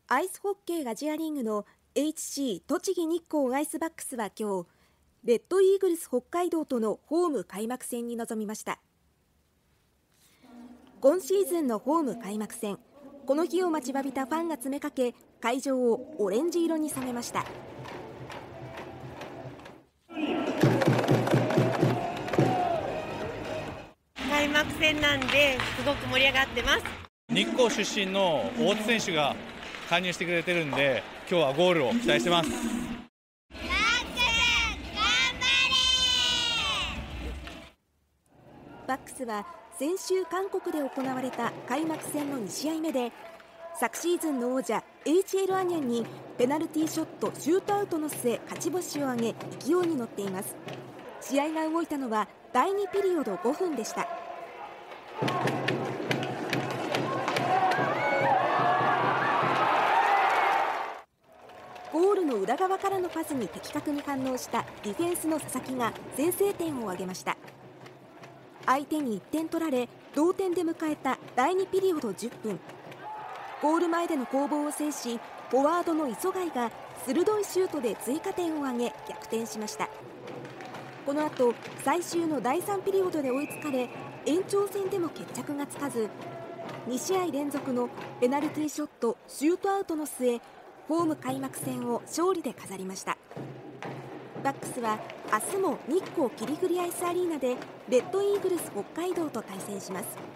アイスホッケーアジアリーグの HC 栃木日光アイスバックスは今日、レッドイーグルス北海道とのホーム開幕戦に臨みました。今シーズンのホーム開幕戦、この日を待ちわびたファンが詰めかけ、会場をオレンジ色に染めました。 開幕戦なんですごく盛り上がってます。 日光出身の大津選手が加入してくれてるんで、今日はゴールを期待してます。 バックスは先週韓国で行われた開幕戦の2試合目で、昨シーズンの王者 HL アニャンにペナルティーショットシュートアウトの末勝ち星を挙げ勢いに乗っています。試合が動いたのは第2ピリオド5分でした。ゴールの裏側からのパスに的確に反応したディフェンスの佐々木が先制点を挙げました。相手に1点取られ同点で迎えた第2ピリオド10分、ゴール前での攻防を制し、フォワードの磯貝が鋭いシュートで追加点を挙げ逆転しました。この後最終の第3ピリオドで追いつかれ、延長戦でも決着がつかず、2試合連続のペナルティーショットシュートアウトの末、ホーム開幕戦を勝利で飾りました。バックスは明日も日光キリグリアイスアリーナでレッドイーグルス北海道と対戦します。